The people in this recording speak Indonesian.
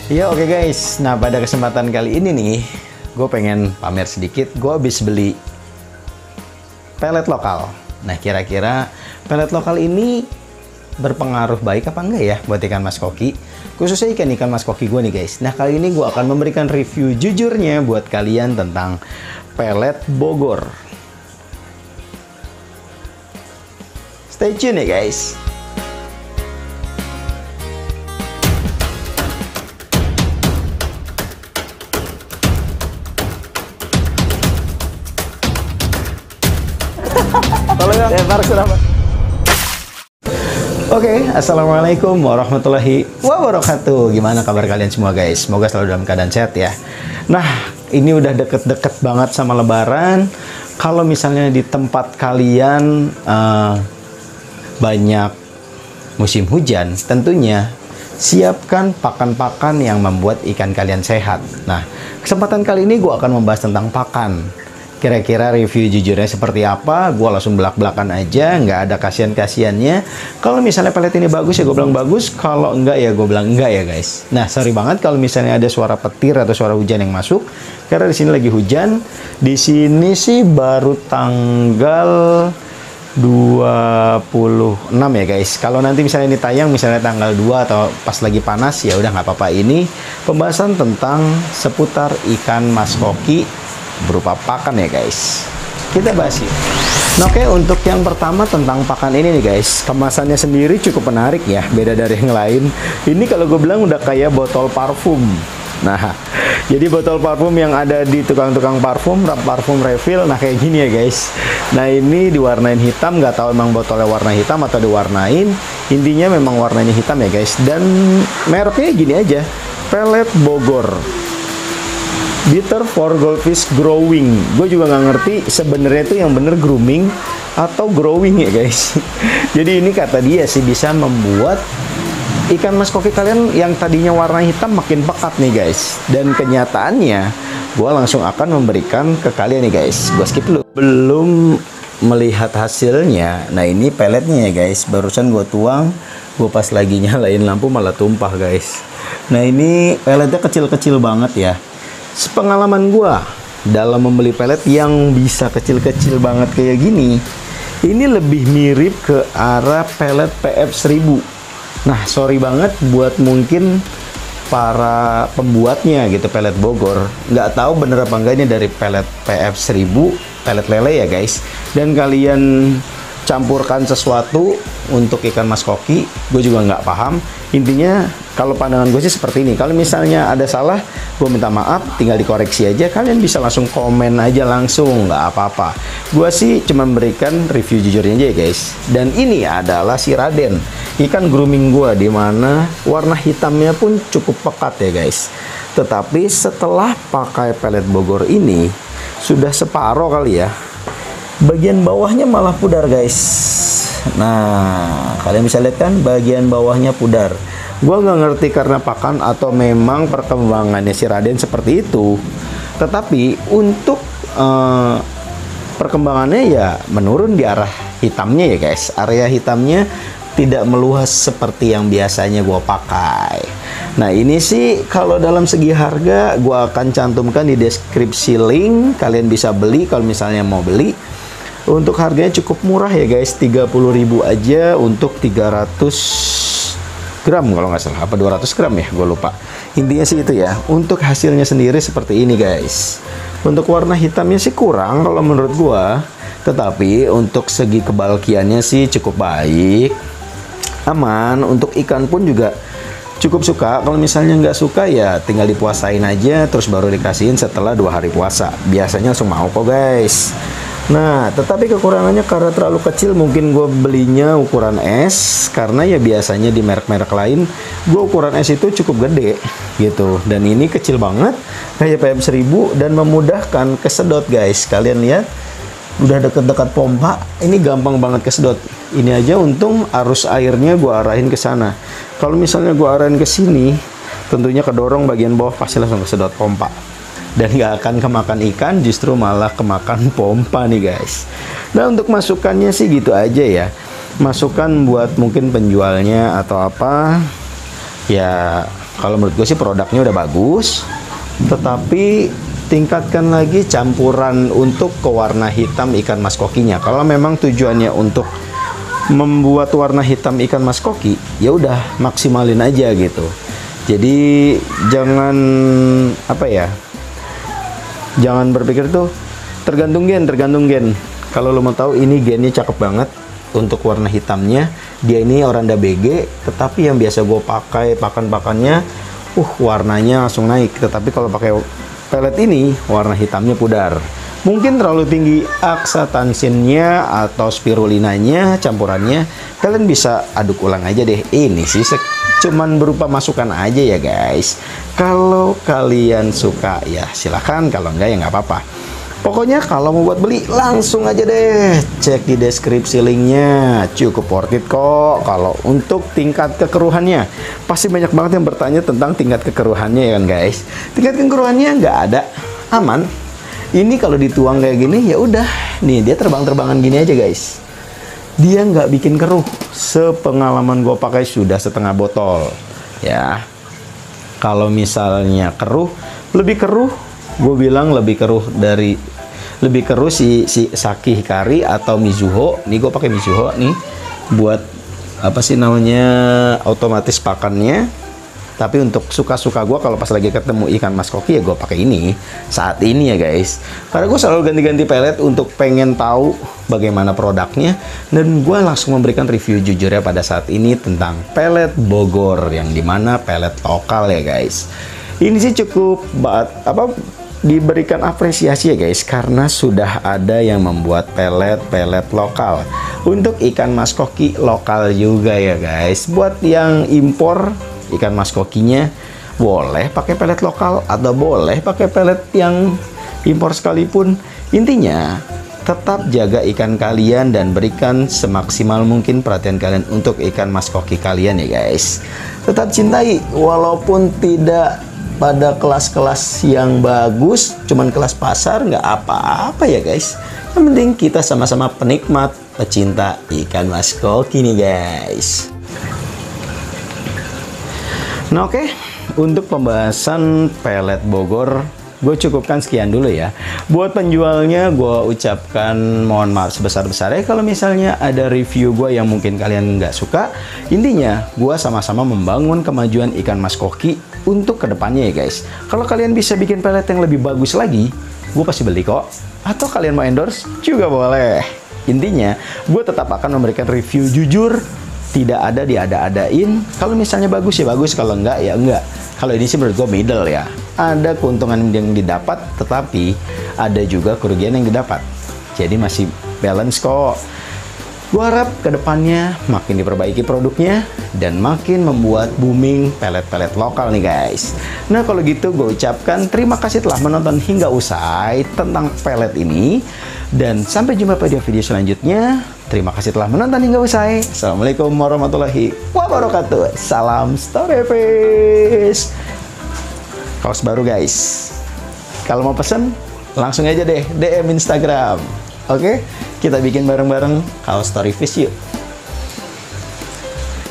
Ya oke guys, nah pada kesempatan kali ini nih, gue pengen pamer sedikit. Gue habis beli pelet lokal. Nah kira-kira pelet lokal ini berpengaruh baik apa enggak ya buat ikan mas koki? Khususnya ikan mas koki gue nih guys. Nah kali ini gue akan memberikan review jujurnya buat kalian tentang pelet Bogor. Stay tune ya guys. Oke, assalamualaikum warahmatullahi wabarakatuh. Gimana kabar kalian semua guys? Semoga selalu dalam keadaan sehat ya. Nah, ini udah deket-deket banget sama Lebaran. Kalau misalnya di tempat kalian banyak musim hujan, tentunya siapkan pakan-pakan yang membuat ikan kalian sehat. Nah, kesempatan kali ini gue akan membahas tentang pakan. Kira-kira review jujurnya seperti apa, gue langsung belak-belakan aja, nggak ada kasihan-kasihannya. Kalau misalnya pelet ini bagus ya gue bilang bagus, kalau enggak ya gue bilang enggak ya guys. Nah sorry banget kalau misalnya ada suara petir atau suara hujan yang masuk, karena di sini lagi hujan. Di sini sih baru tanggal 26 ya guys. Kalau nanti misalnya ini tayang misalnya tanggal 2 atau pas lagi panas ya udah nggak apa-apa. Ini pembahasan tentang seputar ikan mas koki berupa pakan ya guys. Kita bahas yuk. Nah, oke, untuk yang pertama tentang pakan ini nih guys, kemasannya sendiri cukup menarik ya, beda dari yang lain. Ini kalau gue bilang udah kayak botol parfum. Nah, jadi botol parfum yang ada di tukang-tukang parfum refill, nah kayak gini ya guys. Nah ini diwarnain hitam, nggak tahu emang botolnya warna hitam atau diwarnain. Intinya memang warnanya hitam ya guys. Dan mereknya gini aja, pelet Bogor. Bitter for goldfish growing. Gue juga nggak ngerti sebenarnya itu yang bener grooming atau growing ya guys. Jadi ini kata dia sih bisa membuat ikan mas koki kalian yang tadinya warna hitam makin pekat nih guys. Dan kenyataannya gue langsung akan memberikan ke kalian nih guys. Gue skip dulu. Belum melihat hasilnya. Nah ini peletnya ya guys. Barusan gue tuang. Gue pas lagi nyalain lampu malah tumpah guys. Nah ini peletnya kecil-kecil banget ya. Sepengalaman gua dalam membeli pelet yang bisa kecil-kecil banget kayak gini, ini lebih mirip ke arah pelet PF1000. Nah, sorry banget buat mungkin para pembuatnya gitu pelet Bogor. Nggak tahu bener apa enggak ini dari pelet PF1000, pelet lele ya guys. Dan kalian campurkan sesuatu untuk ikan mas koki, gue juga nggak paham. Intinya kalau pandangan gue sih seperti ini. Kalau misalnya ada salah, gue minta maaf, tinggal dikoreksi aja. Kalian bisa langsung komen aja langsung, nggak apa-apa. Gue sih cuma memberikan review jujurnya aja ya guys. Dan ini adalah si Raden, ikan grooming gue, dimana warna hitamnya pun cukup pekat ya guys. Tetapi setelah pakai pelet Bogor ini, sudah separoh kali ya, bagian bawahnya malah pudar guys. Nah kalian bisa lihat kan bagian bawahnya pudar. Gua nggak ngerti karena pakan atau memang perkembangannya si Raden seperti itu. Tetapi untuk perkembangannya ya menurun di arah hitamnya ya guys. Area hitamnya tidak meluas seperti yang biasanya gua pakai. Nah ini sih kalau dalam segi harga gua akan cantumkan di deskripsi link. Kalian bisa beli kalau misalnya mau beli. Untuk harganya cukup murah ya guys, 30.000 aja untuk 300 gram kalau nggak salah, apa 200 gram ya, gue lupa. Intinya sih itu ya. Untuk hasilnya sendiri seperti ini guys. Untuk warna hitamnya sih kurang kalau menurut gua, tetapi untuk segi kebalkiannya sih cukup baik, aman. Untuk ikan pun juga cukup suka. Kalau misalnya nggak suka ya tinggal dipuasain aja, terus baru dikasihin setelah 2 hari puasa. Biasanya langsung mau kok guys. Nah, tetapi kekurangannya karena terlalu kecil, mungkin gue belinya ukuran S, karena ya biasanya di merek-merek lain gue ukuran S itu cukup gede gitu, dan ini kecil banget kayak PM1000 dan memudahkan kesedot guys. Kalian lihat udah deket-dekat pompa, ini gampang banget kesedot. Ini aja untung arus airnya gue arahin ke sana. Kalau misalnya gue arahin ke sini, tentunya kedorong bagian bawah, pasti langsung kesedot pompa. Dan nggak akan kemakan ikan, justru malah kemakan pompa nih guys. Nah untuk masukannya sih gitu aja ya. Masukan buat mungkin penjualnya atau apa, ya Kalau menurut gue sih produknya udah bagus, tetapi tingkatkan lagi campuran untuk ke warna hitam ikan mas kokinya. Kalau memang tujuannya untuk membuat warna hitam ikan mas koki, ya udah maksimalin aja gitu. Jadi jangan apa ya, jangan berpikir tuh tergantung gen. Kalau lo mau tahu, ini gennya cakep banget untuk warna hitamnya. Dia ini Oranda BG, tetapi yang biasa gue pakai pakan-pakannya, warnanya langsung naik. Tetapi kalau pakai pelet ini, warna hitamnya pudar. Mungkin terlalu tinggi aksatansinnya atau spirulinanya, campurannya. Kalian bisa aduk ulang aja deh. Ini sih cuman berupa masukan aja ya guys. Kalau kalian suka ya silahkan, kalau enggak ya nggak apa-apa. Pokoknya kalau mau buat beli langsung aja deh, cek di deskripsi linknya, cukup worth it kok. Kalau untuk tingkat kekeruhannya, pasti banyak banget yang bertanya tentang tingkat kekeruhannya ya kan guys. Tingkat kekeruhannya nggak ada, aman. Ini kalau dituang kayak gini ya udah, nih dia terbang-terbangan gini aja guys. Dia nggak bikin keruh. Sepengalaman gue pakai sudah setengah botol ya. Kalau misalnya keruh, lebih keruh, gue bilang lebih keruh si Saki Hikari atau Mizuho. Nih gue pakai Mizuho nih buat apa sih namanya, otomatis pakannya. Tapi untuk suka-suka gue kalau pas lagi ketemu ikan mas koki ya gue pakai ini saat ini ya guys. Karena gue selalu ganti-ganti pelet untuk pengen tahu bagaimana produknya, dan gue langsung memberikan review jujurnya pada saat ini tentang pelet Bogor, yang dimana pelet lokal ya guys. Ini sih cukup diberikan apresiasi ya guys, karena sudah ada yang membuat pelet lokal untuk ikan mas koki lokal juga ya guys. Buat yang impor ikan mas kokinya, boleh pakai pelet lokal atau boleh pakai pelet yang impor sekalipun. Intinya tetap jaga ikan kalian dan berikan semaksimal mungkin perhatian kalian untuk ikan mas koki kalian ya guys. Tetap cintai walaupun tidak pada kelas-kelas yang bagus, cuman kelas pasar, nggak apa-apa ya guys. Yang penting kita sama-sama penikmat, pecinta ikan mas koki nih guys. Nah oke, untuk pembahasan pelet Bogor gue cukupkan sekian dulu ya. Buat penjualnya gue ucapkan mohon maaf sebesar-besarnya kalau misalnya ada review gue yang mungkin kalian nggak suka. Intinya gue sama-sama membangun kemajuan ikan mas koki untuk kedepannya ya guys. Kalau kalian bisa bikin pelet yang lebih bagus lagi, gue pasti beli kok. Atau kalian mau endorse juga boleh. Intinya gue tetap akan memberikan review jujur, tidak ada diada-adain. Kalau misalnya bagus ya bagus, kalau enggak ya enggak. Kalau ini sih menurut gue middle ya. Ada keuntungan yang didapat, tetapi ada juga kerugian yang didapat. Jadi masih balance kok. Gue harap kedepannya makin diperbaiki produknya dan makin membuat booming pelet-pelet lokal nih guys. Nah kalau gitu gue ucapkan terima kasih telah menonton hingga usai tentang pelet ini. Dan sampai jumpa pada video selanjutnya. Terima kasih telah menonton hingga usai. Assalamualaikum warahmatullahi wabarakatuh. Salam Storyfish. Kaos baru guys. Kalau mau pesen langsung aja deh DM Instagram. Oke, kita bikin bareng-bareng kaos Storyfish yuk.